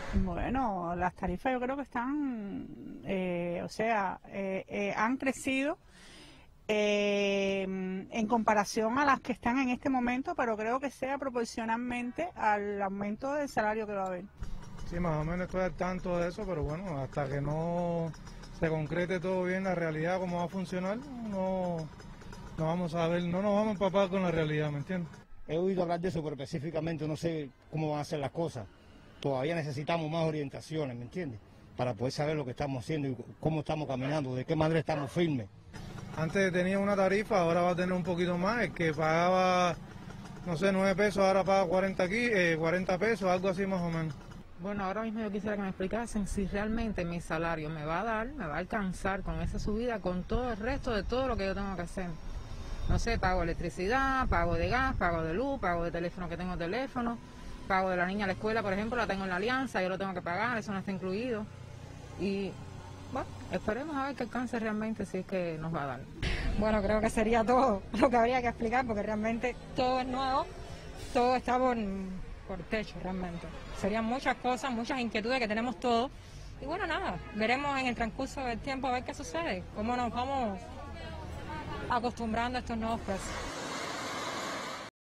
Bueno, las tarifas yo creo que están, han crecido en comparación a las que están en este momento, pero creo que sea proporcionalmente al aumento del salario que va a haber. Sí, más o menos estoy al tanto de eso, pero bueno, hasta que no se concrete todo bien la realidad, cómo va a funcionar, no vamos a ver, no nos vamos a empapar con la realidad, ¿me entiendes? He oído hablar de eso, pero específicamente no sé cómo van a ser las cosas. Todavía necesitamos más orientaciones, ¿me entiendes? Para poder saber lo que estamos haciendo y cómo estamos caminando, de qué manera estamos firmes. Antes tenía una tarifa, ahora va a tener un poquito más. El que pagaba, no sé, 9 pesos, ahora paga 40 aquí, 40 pesos, algo así más o menos. Bueno, ahora mismo yo quisiera que me explicasen si realmente mi salario me va a dar, me va a alcanzar con esa subida, con todo el resto de todo lo que yo tengo que hacer. No sé, pago electricidad, pago de gas, pago de luz, pago de teléfono que tengo teléfono, pago de la niña a la escuela, por ejemplo, la tengo en la alianza, yo lo tengo que pagar, eso no está incluido. Y bueno, esperemos a ver qué alcance realmente, si es que nos va a dar. Bueno, creo que sería todo lo que habría que explicar, porque realmente todo es nuevo, todo está por techo realmente. Serían muchas cosas, muchas inquietudes que tenemos todos. Y bueno, nada, veremos en el transcurso del tiempo a ver qué sucede, cómo nos vamos acostumbrando a estos nuevos precios.